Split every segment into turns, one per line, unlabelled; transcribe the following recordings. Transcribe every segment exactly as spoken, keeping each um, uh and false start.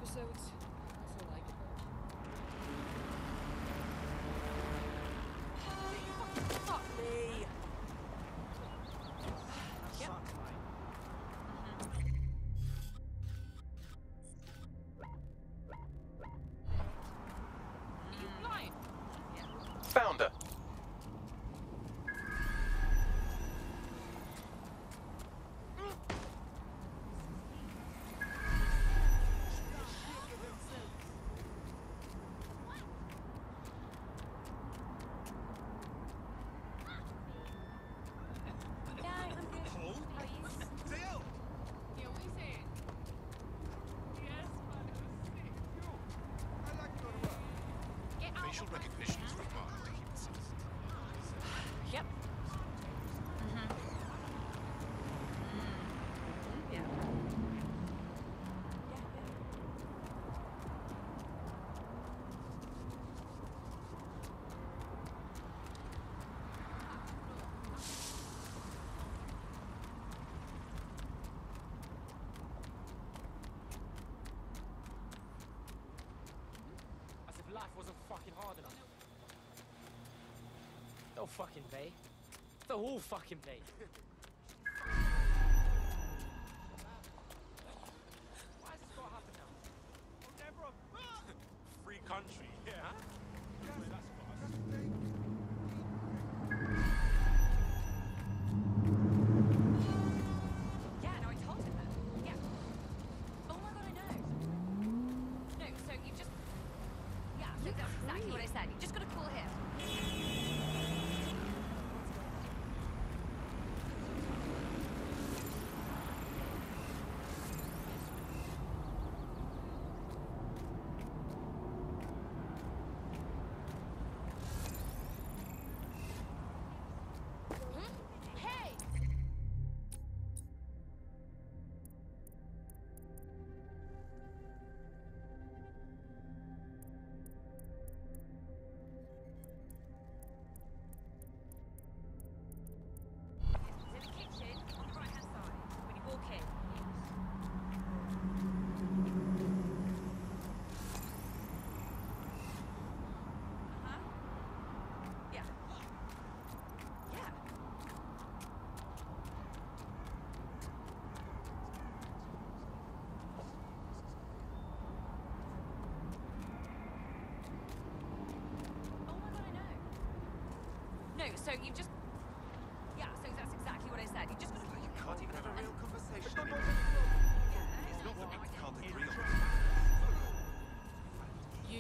episodes. So like it. Fuck me. Yep. Are you blind? Yeah.
Founder.
Facial recognition is required to keep it citizen.
Yep. Mm-hmm. Mm. Yeah. Yeah, yeah.
As if life wasn't fucking hard enough. Don't fucking be. They'll all fucking be. Why has this got to happen now? Oh, Deborah!
Free country, yeah? Wait, that's fast.
Yeah, no, I told him that. Yeah. Oh my god, I know. No, so you just... Yeah, so that's exactly what I said. You just gotta call him. Hey! It's in the kitchen on the right hand side when you walk in. Uh-huh. Yeah. Yeah. Oh my god, I know. No, so you just... Yeah, so that's exactly what I said. You just gotta...
You can't even have a real conversation anymore.
Yeah.
It's not that we can't agree on
You...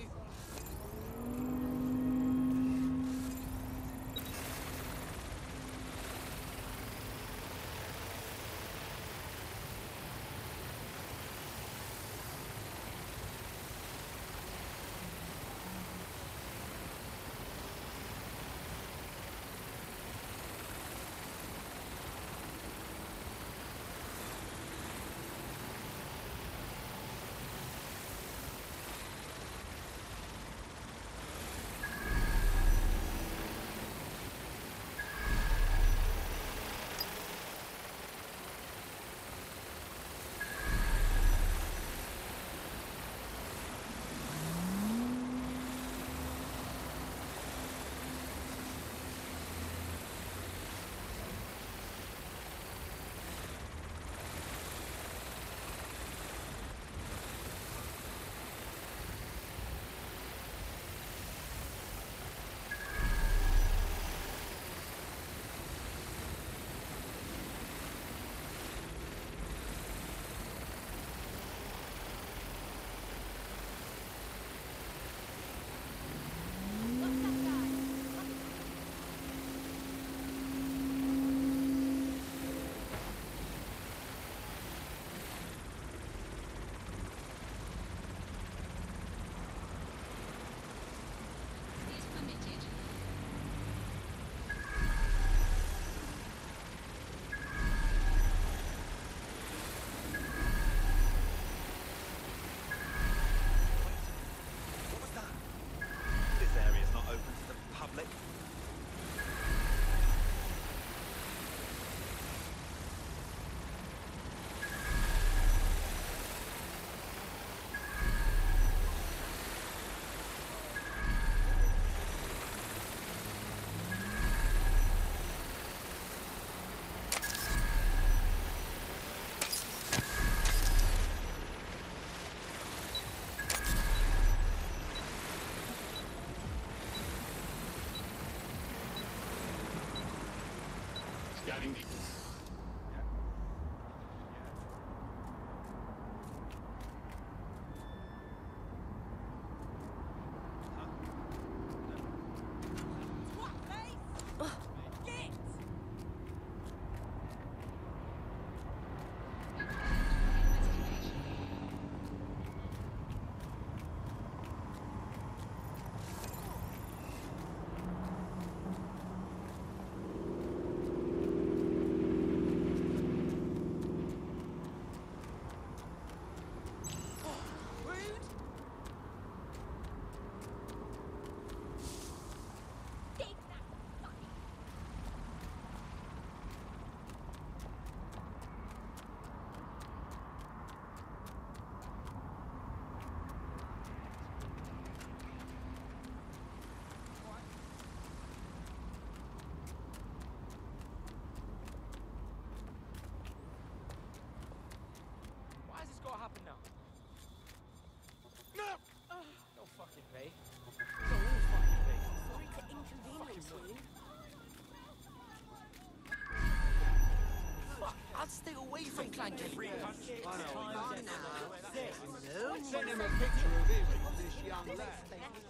away from Clanky.
Free country.
Come on now.
Send him a picture of him, this young lad.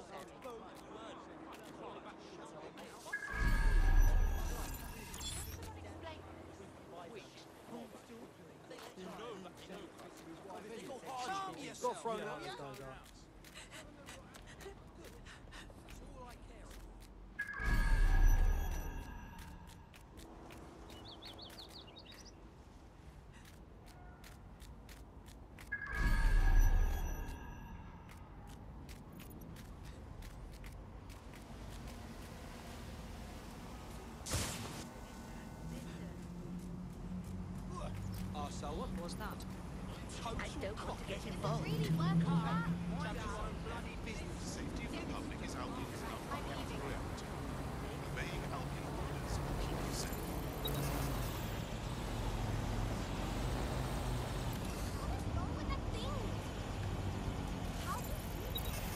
Calm yourself.
Thrown out those guys are.
Arsehole, what was that?
I don't want to get involved. Really work hard.
Bloody business.
Safety of the public is our biggest priority. Obeying Alpine orders will keep you safe.
What's wrong with that thing? How do you do this?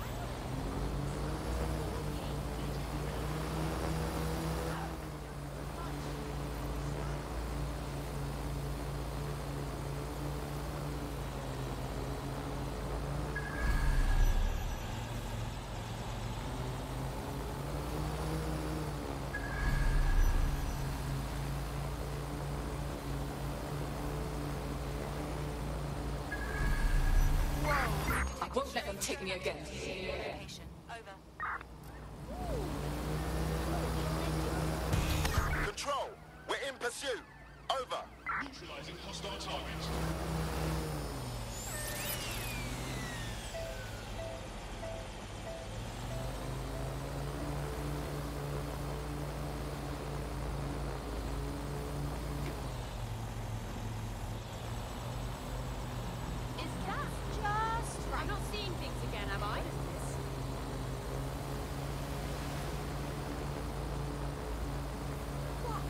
I won't let them take me again. Over.
Control, we're in pursuit. Over.
Neutralizing hostile targets.
Is that just right? I'm not seeing things again, am I? What?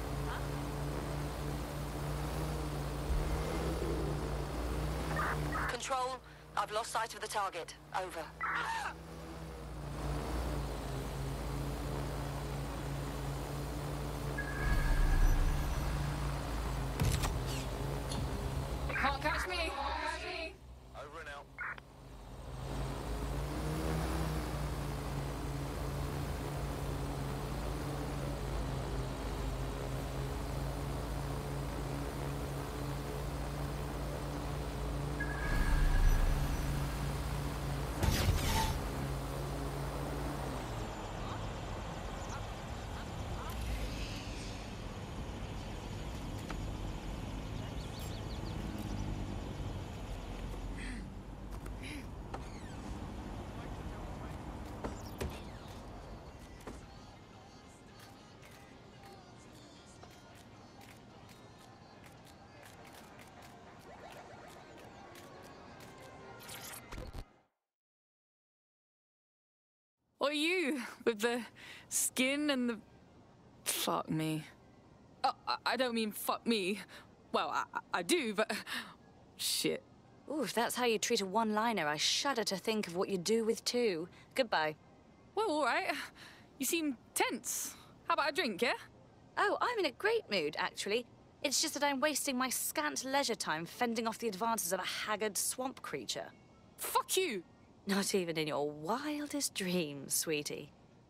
Huh?
Control, I've lost sight of the target. Over.
Can't catch me.
Over and out.
Or you, with the skin and the... Fuck me. Oh, I, I don't mean fuck me. Well, I, I do, but... Shit.
Ooh, if that's how you treat a one-liner, I shudder to think of what you do with two. Goodbye.
Well, all right. You seem tense. How about a drink, yeah?
Oh, I'm in a great mood, actually. It's just that I'm wasting my scant leisure time fending off the advances of a haggard swamp creature.
Fuck you!
Not even in your wildest dreams, sweetie.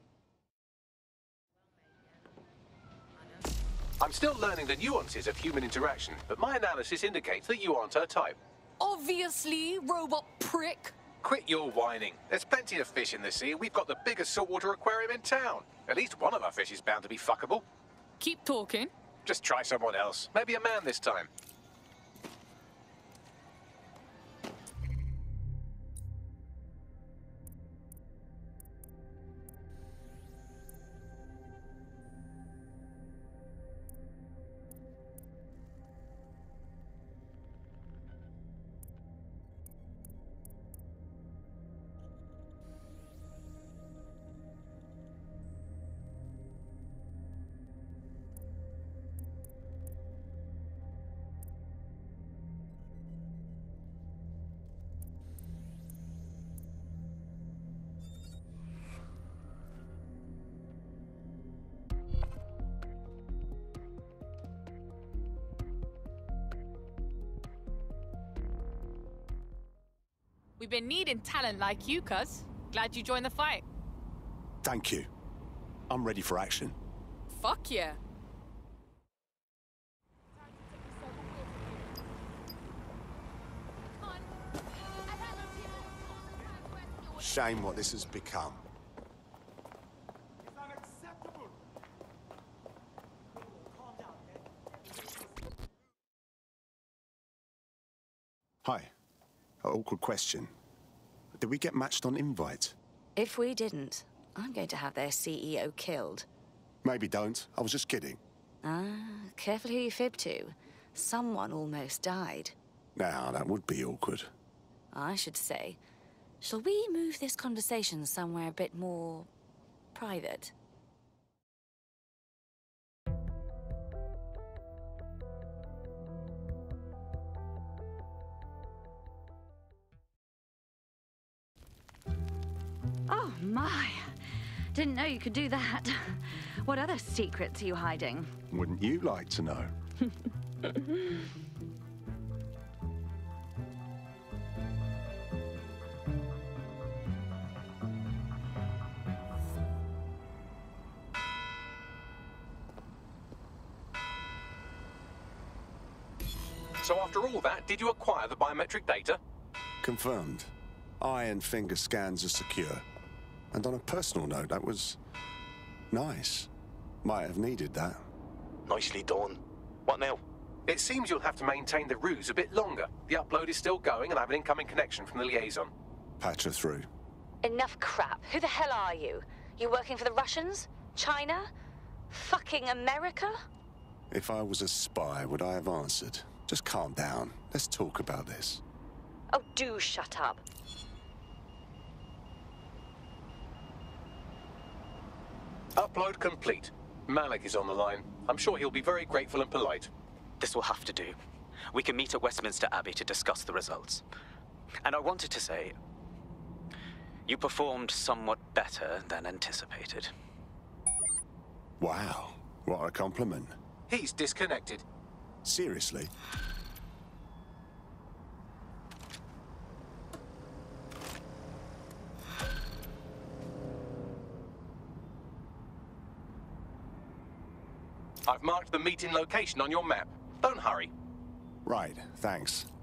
I'm still learning the nuances of human interaction, but my analysis indicates that you aren't her type.
Obviously, robot prick.
Quit your whining. There's plenty of fish in the sea, and we've got the biggest saltwater aquarium in town. At least one of our fish is bound to be fuckable.
Keep talking.
Just try someone else. Maybe a man this time.
We've been needing talent like you, cuz. Glad you joined the fight.
Thank you. I'm ready for action.
Fuck yeah.
Shame what this has become. Hi. An awkward question. Did we get matched on invite?
If we didn't, I'm going to have their C E O killed.
Maybe don't. I was just kidding.
Ah, careful who you fib to. Someone almost died.
Now, that would be awkward.
I should say. Shall we move this conversation somewhere a bit more private?
Oh, my. Didn't know you could do that. What other secrets are you hiding?
Wouldn't you like to know?
So after all that, did you acquire the biometric data?
Confirmed. Eye and finger scans are secure. And on a personal note, that was nice. Might have needed that.
Nicely done. What now?
It seems you'll have to maintain the ruse a bit longer. The upload is still going and I have an incoming connection from the liaison.
Patch her through.
Enough crap. Who the hell are you? You working for the Russians? China? Fucking America?
If I was a spy, would I have answered? Just calm down. Let's talk about this.
Oh, do shut up.
Upload complete. Malik is on the line. I'm sure he'll be very grateful and polite.
This will have to do. We can meet at Westminster Abbey to discuss the results. And I wanted to say, you performed somewhat better than anticipated.
Wow, what a compliment.
He's disconnected.
Seriously?
I've marked the meeting location on your map. Don't hurry.
Right, thanks.